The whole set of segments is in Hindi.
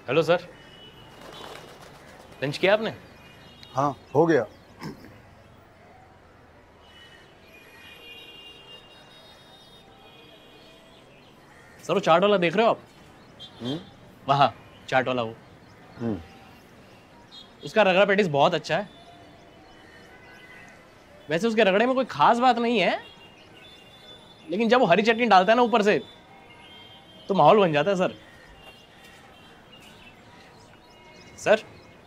हेलो सर, लंच किया आपने? हाँ हो गया। सर वो चाट वाला देख रहे हो आप? वहाँ चाट वाला वो, उसका रगड़ा पेटिस बहुत अच्छा है। वैसे उसके रगड़े में कोई खास बात नहीं है, लेकिन जब वो हरी चटनी डालता है ना ऊपर से, तो माहौल बन जाता है सर। सर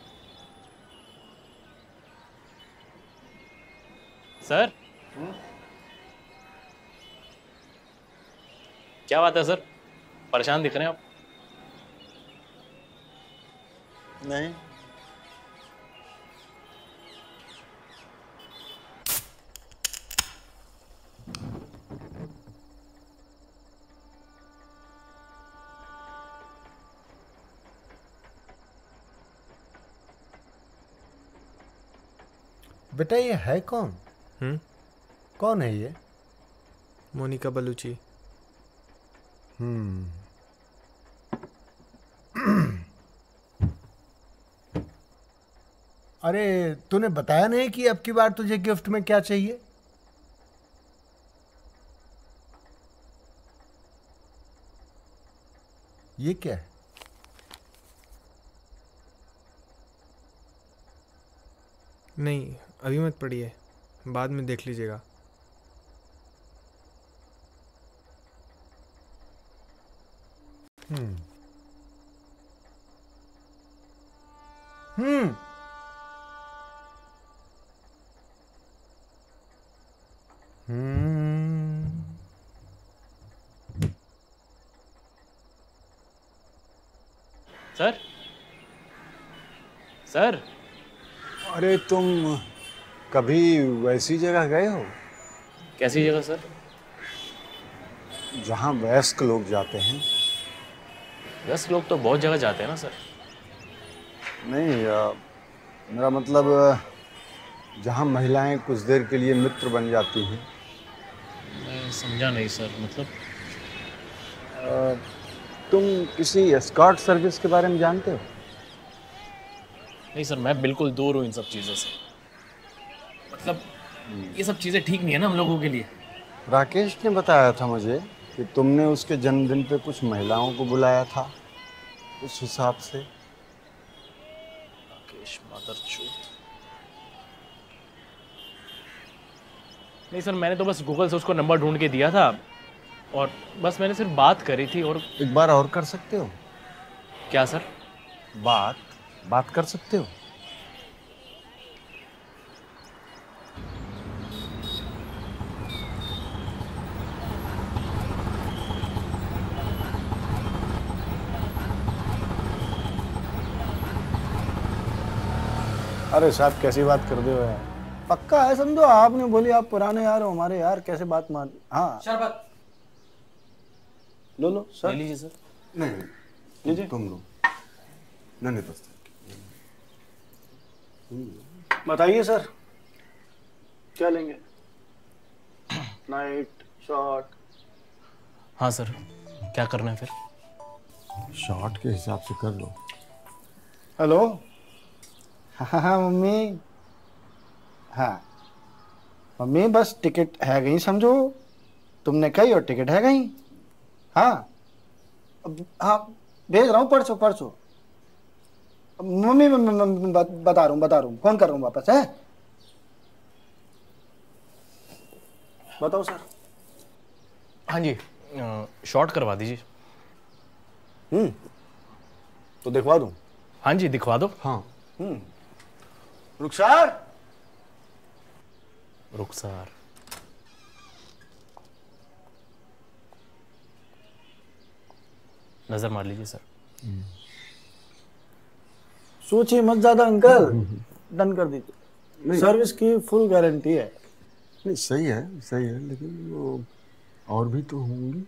सर क्या बात है सर, परेशान दिख रहे हैं आप? नहीं। बेटा ये है कौन? कौन है ये? मोनिका बलूची। अरे तूने बताया नहीं कि अब की बार तुझे गिफ्ट में क्या चाहिए? ये क्या है? नहीं अभी मत पढ़िए, बाद में देख लीजिएगा। हम्म सर सर अरे तुम कभी वैसी जगह गए हो कैसी जगह सर? जहाँ वयस्क लोग जाते हैं? 10 लोग तो बहुत जगह जाते हैं ना सर। नहीं मेरा मतलब जहाँ महिलाएं कुछ देर के लिए मित्र बन जाती हैं। मैं समझा नहीं सर, मतलब तुम किसी एस्कॉर्ट सर्विस के बारे में जानते हो? नहीं सर, मैं बिल्कुल दूर हूँ इन सब चीज़ों से। मतलब ये सब चीज़ें ठीक नहीं है ना हम लोगों के लिए। राकेश ने बताया था मुझे कि तुमने उसके जन्मदिन पे कुछ महिलाओं को बुलाया था, उस हिसाब से। राकेश मादरचोद। नहीं सर, मैंने तो बस गूगल से उसको नंबर ढूंढ के दिया था और बस मैंने सिर्फ बात करी थी। और एक बार और कर सकते हो? क्या सर? बात कर सकते हो? अरे साहब कैसी बात कर दे हो यार, पक्का है समझो। आपने बोली आप पुराने यार हो हमारे, यार कैसे बात मान। हाँ शरबत लो सर। ले लीजिए सर। नहीं लीजिए। तुम लो। नहीं बस। बताइए सर क्या लेंगे? Night shot? हाँ सर, क्या करना है फिर? शॉट के हिसाब से कर लो। हेलो। हाँ हाँ मम्मी। हाँ मम्मी बस टिकट है गई समझो, तुमने कही और टिकट है गई। हाँ हाँ भेज रहा हूँ परसों परसों। मम्मी बता रहा हूँ फोन कर रहा हूँ वापस है। बताओ सर। हाँ जी, शॉर्ट करवा दीजिए। तो दिखवा दूँ? हाँ जी दिखवा दो। हाँ। रुखसार। रुखसार। नजर मार लीजिए सर। सोचिए मत ज्यादा अंकल, डन कर दीजिए। सर्विस की फुल गारंटी है। नहीं सही है लेकिन वो और भी तो होंगी।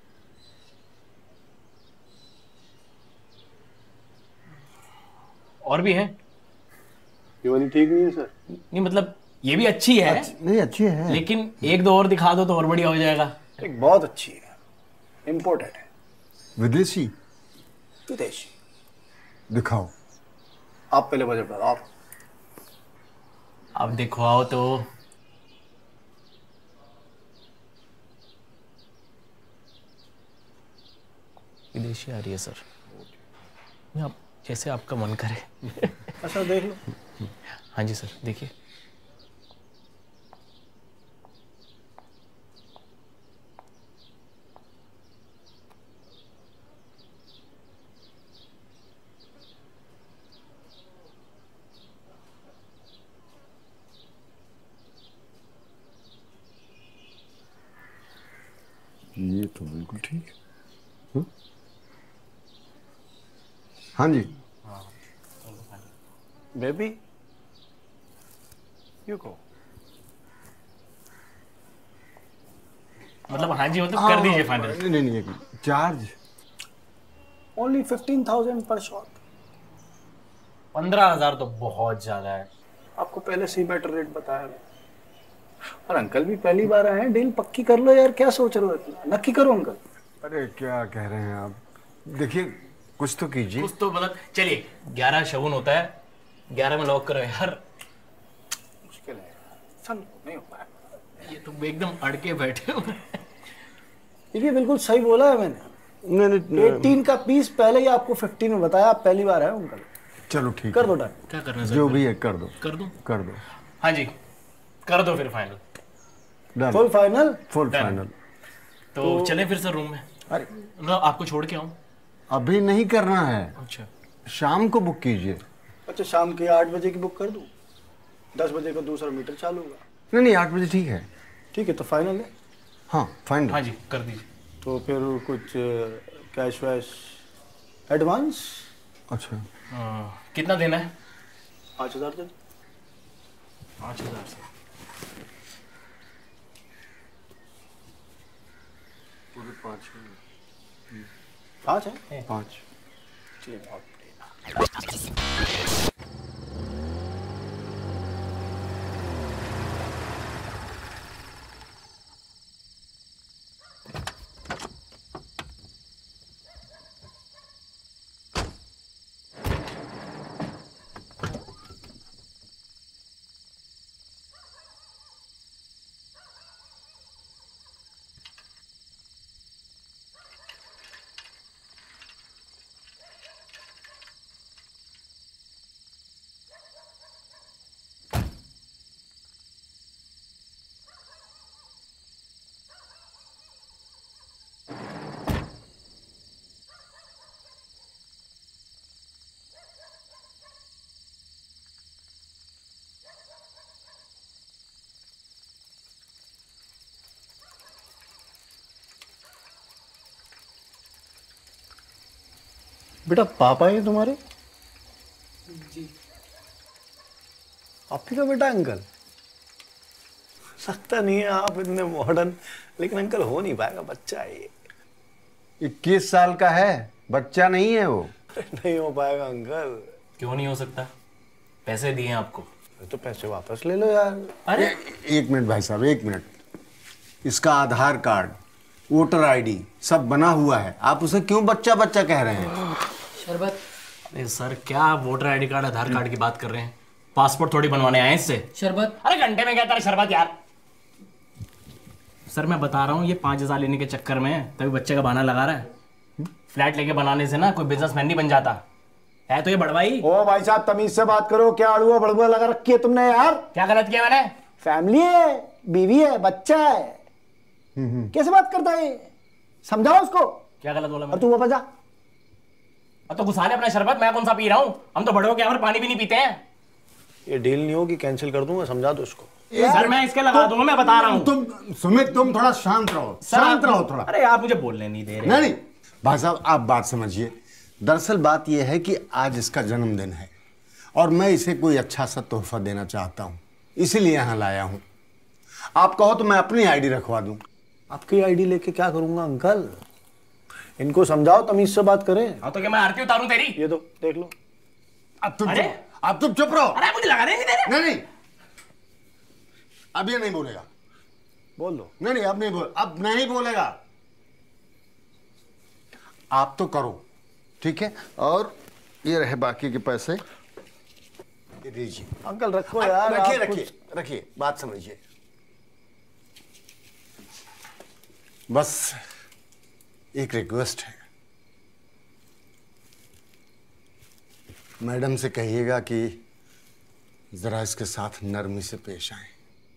और भी हैं? ये वाली ठीक नहीं है सर? नहीं मतलब ये भी अच्छी है। नहीं अच्छी है लेकिन एक दो और दिखा दो तो और बढ़िया हो जाएगा। एक बहुत अच्छी है, इम्पोर्टेड है। विदेशी। विदेशी। दिखाओ। आप पहले बजट बताओ। अब देखो आओ तो विदेशी आ रही है सर। आप जैसे आपका मन करे। अच्छा देख लो। हाँ जी सर देखिए। ये तो बिल्कुल ठीक है। हाँ जी। Baby you go. मतलब हाँ जी मतलब कर दीजिए फाइनल। नहीं नहीं नहीं, चार्ज ओनली 15,000 पर शॉट। 15,000 तो बहुत ज्यादा है। आपको पहले से ही बेटर रेट बताया मैं। और अंकल भी पहली बार आए हैं, डील पक्की कर लो यार, क्या सोच रहे हो इतना? नक्की करो अंकल। अरे क्या कह रहे हैं आप? देखिए कुछ तो कीजिए। कुछ तो मतलब चलिए 11 शगुन होता है, 11 में लॉक करो यार। मुश्किल है चल, नहीं हो पाएगा। ये तो एकदम अड़के बैठे हो। देखिए बिल्कुल सही बोला है मैंने। नहीं 18 का पीस पहले ही आपको 15 में बताया, आप पहली बार है अंकल। चलो ठीक कर है। दो डन। क्या करना है सर? जो भी है कर दो। कर दूं? कर दो। हाँ जी कर दो फिर final. Done. Full final. Full Done. Final. तो चलें फिर सर रूम में? अरे मतलब आपको छोड़ के आऊँ? अभी नहीं करना है, अच्छा शाम को बुक कीजिए। अच्छा शाम के 8 बजे की बुक कर दूं? 10 बजे का दूसरा मीटर चालू होगा। नहीं नहीं 8 बजे ठीक है। ठीक है तो फाइनल है। हाँ फाइनल। हाँ जी कर दीजिए। तो फिर कुछ कैश वैश एडवांस अच्छा कितना देना है? 5,000 दे दो। 5,000 से पूरे 5 5 है। 5। चलिए बहुत बढ़िया। बेटा पापा है तुम्हारे? जी। आप ही का बेटा अंकल? लगता नहीं है आप इतने मॉडर्न, लेकिन अंकल हो नहीं पाएगा, बच्चा है ये। 21 साल का है, बच्चा नहीं है वो। नहीं हो पाएगा अंकल। क्यों नहीं हो सकता? पैसे दिए हैं आपको। तो पैसे वापस ले लो यार। अरे एक मिनट भाई साहब, एक मिनट। इसका आधार कार्ड, वोटर आईडी सब बना हुआ है, आप उसे क्यों बच्चा बच्चा कह रहे हैं? शरबत। अरे सर क्या voter ID card Aadhaar card की बात कर रहे हैं? पासपोर्ट थोड़ी बनवाने आए हैं इससे। शरबत। अरे घंटे में कहता है शरबत यार। सर मैं बता रहा हूँ ये 5,000 लेने के चक्कर में तभी बच्चे का बहाना लगा रहा है। फ्लैट लेके बनाने से ना कोई बिजनेसमैन नहीं बन जाता है। तो ये बड़वाई। ओ भाई साहब तमीज से बात करो, क्या अड़ुआ बड़ुआ लगा रखी है तुमने यार? क्या गलत किया मैंने? फैमिली है, बीवी है, बच्चा है, कैसे बात करता है? समझाओ उसको। क्या गलत बोला और मैंने? तू वापस जा। अब तो घुसा ले अपना शरबत, मैं कौन सा पी रहा हूँ? हम तो बड़े हो के यहाँ पर पानी भी नहीं पीते हैं। ये डील नहीं होगी, कैंसिल कर दूंगा, समझा दो उसको। सर मैं इसके लगा दूंगा, मैं बता रहा हूँ। तुम सुमित तुम थोड़ा शांत रहो, शांत रहो थोड़ा। अरे आप मुझे बोलने नहीं दे रहे। नहीं नहीं भाई साहब आप बात समझिए। दरअसल बात यह है कि आज इसका जन्मदिन है और मैं इसे कोई अच्छा सा तोहफा देना चाहता हूँ, इसीलिए यहाँ लाया हूँ। आप कहो तो मैं अपनी आईडी रखवा दूँ। आपकी आईडी लेके क्या करूंगा अंकल? इनको समझाओ, तमीज से बात करें। हाँ तो क्या मैं आरती उतारूं तेरी? ये दो देख लो। अब तुम चुप रहो। अरे मुझे लगा नहीं दे रहे। नहीं नहीं अब ये नहीं बोलेगा। बोल दो। नहीं नहीं अब नहीं बोलेगा। आप तो करो ठीक है। और ये रहे बाकी के पैसे, ये दीजिए। अंकल रखो यार, रखिए आप रखिए रखिए, बात समझिए। बस एक रिक्वेस्ट है, मैडम से कहिएगा कि जरा इसके साथ नरमी से पेश आए।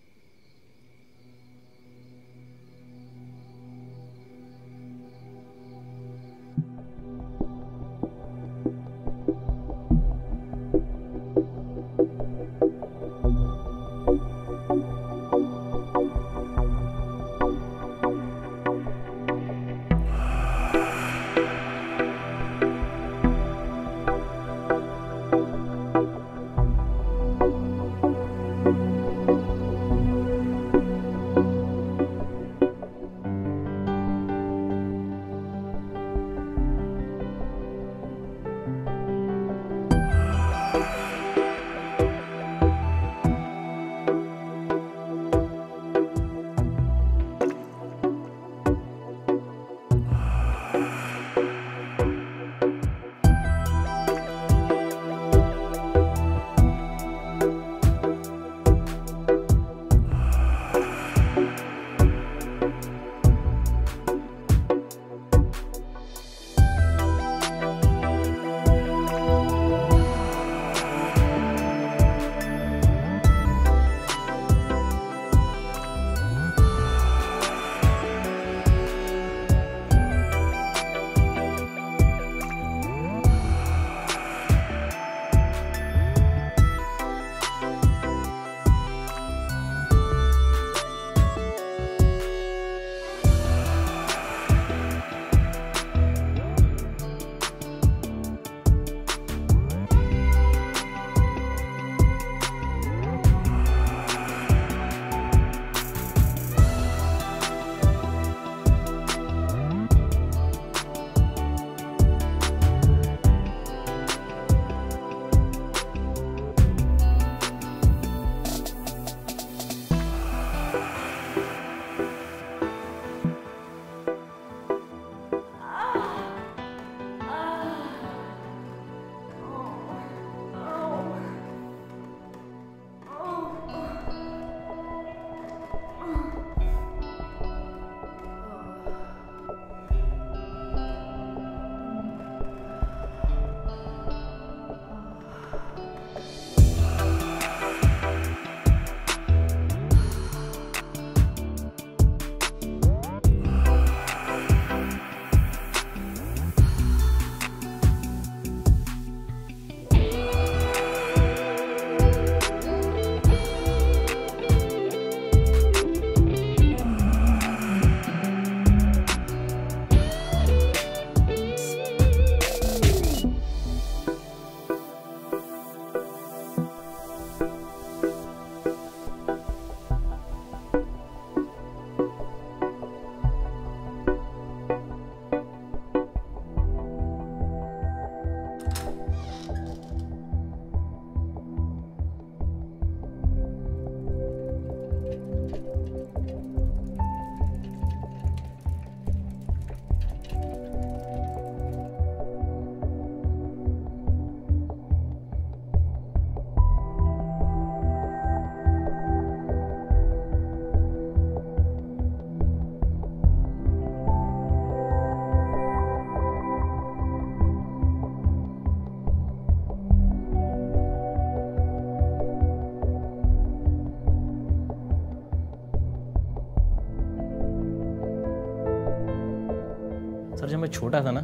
सर जब मैं छोटा था ना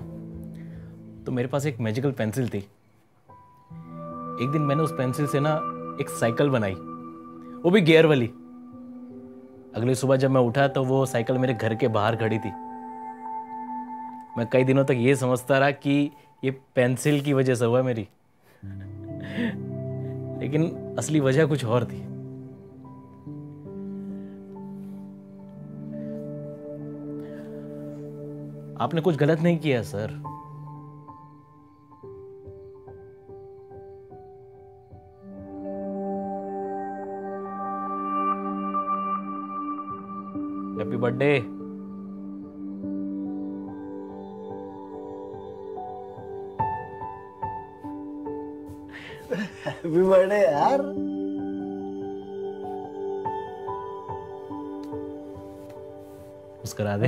तो मेरे पास एक मैजिकल पेंसिल थी। एक दिन मैंने उस पेंसिल से ना एक साइकिल बनाई, वो भी गियर वाली। अगली सुबह जब मैं उठा तो वो साइकिल मेरे घर के बाहर खड़ी थी। मैं कई दिनों तक ये समझता रहा कि ये पेंसिल की वजह से हुआ मेरी, लेकिन असली वजह कुछ और थी। आपने कुछ गलत नहीं किया sir. Happy birthday. Happy birthday यार। मुस्कुरा दे।